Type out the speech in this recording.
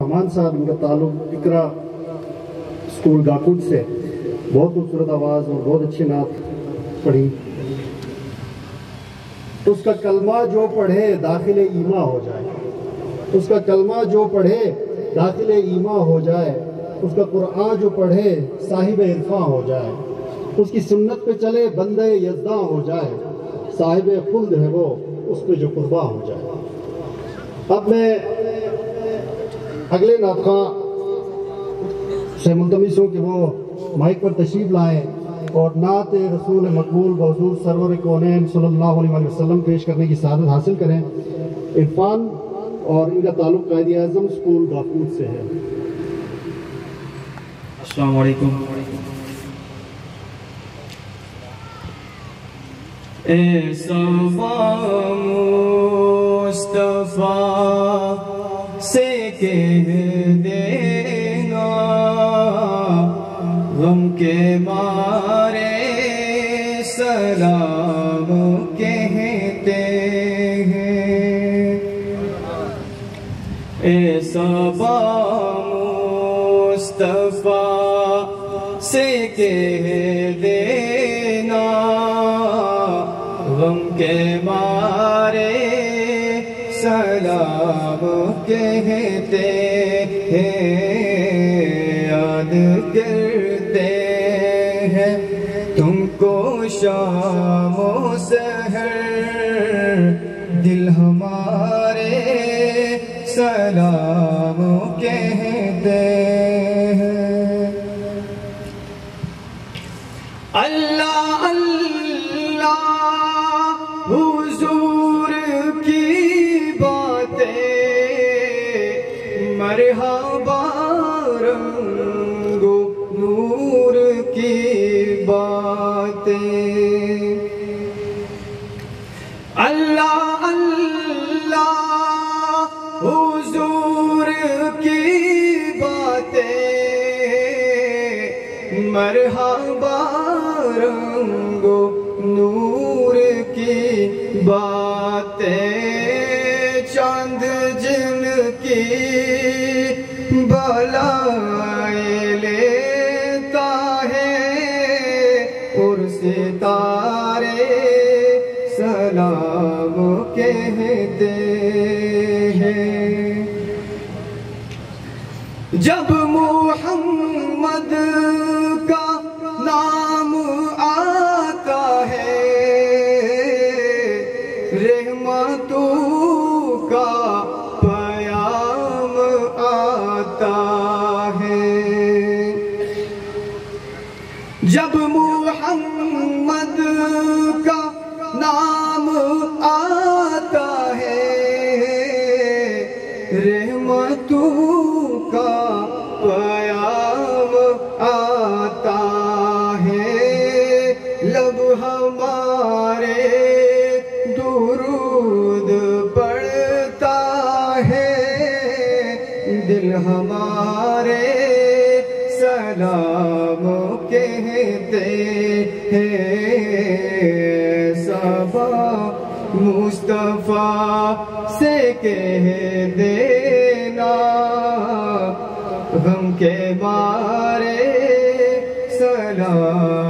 رحمان صاحب، ان کا تعلق اقرا اسکول گاکوٹ سے، بہت خوبصورت آواز اور بہت اچھی نعت پڑھی. اس کا کلمہ جو پڑھے داخل ایمان ہو جائے، اس کا کلمہ جو پڑھے داخل ایمان ہو جائے، اس کا قرآن جو پڑھے صاحب عرفاں ہو جائے، اس کی سنت پہ چلے بندے یزداں ہو جائے، صاحب خلد ہے وہ اس پہ جو قرباں ہو جائے. اب میں اگلے نعت خواں سے ملتمس ہوں کہ وہ مائک پر تشریف لائیں اور نعت رسول مقبول بحضور سرور کونین صلی اللہ علیہ وسلم پیش کرنے کی سعادت حاصل کریں. عرفان اور ان کا تعلق قائد اعظم اسکول گاکوٹ سے ہے. السلام علیکم. اے صفا مصطفیٰ سے کہہ دینا غم کے مارے سلام کہتے ہیں. اے صفا مصطفیٰ سے کہہ دینا غم کے مارے سلام کہتے ہیں. یاد کرتے ہیں تم کو شام و سحر دل ہمارے سلام کہتے ہیں. اللہ اللہ حضور کی باتیں مرحبا رنگ و نور کی باتیں. اللہ اللہ حضور کی باتیں مرحبا رنگ و نور کی باتیں. چاند جن کی بالائیں لیتا ہے اور ستارے سلام کہتے ہیں. جب محمد کا نام آتا ہے رحمتوں کا پیام آتا ہے. جب محمد کا نام آتا ہے رحمتوں کا پیام آتا ہے. لب ہمارے درود پڑھتا ہے، دل ہمارے سلام کہتے ہیں. صفا مصطفیٰ سے کہہ دینا غم کے مارے سلام